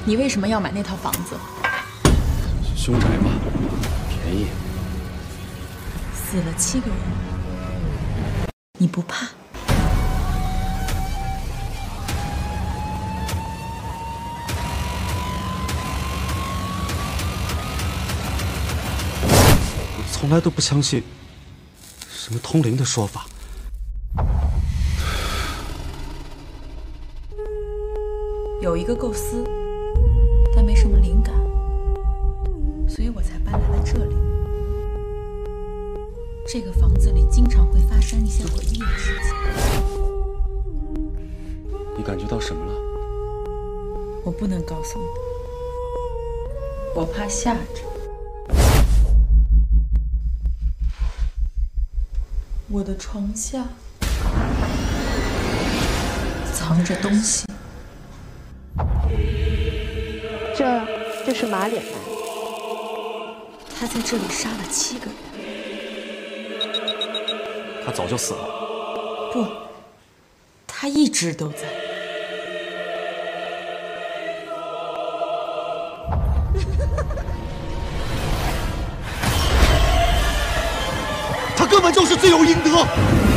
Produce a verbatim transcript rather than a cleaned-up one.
你为什么要买那套房子？ 凶宅嘛，便宜。 死了七个人，你不怕？ 我从来都不相信什么通灵的说法。 有一个构思，但没什么灵感，所以我才搬来了这里。这个房子里经常会发生一些诡异的事情。 你感觉到什么了？ 我不能告诉你，我怕吓着。我的床下藏着东西。 这就是马脸男， 他在这里杀了七个人。 他早就死了。 不，他一直都在。 他根本就是罪有应得。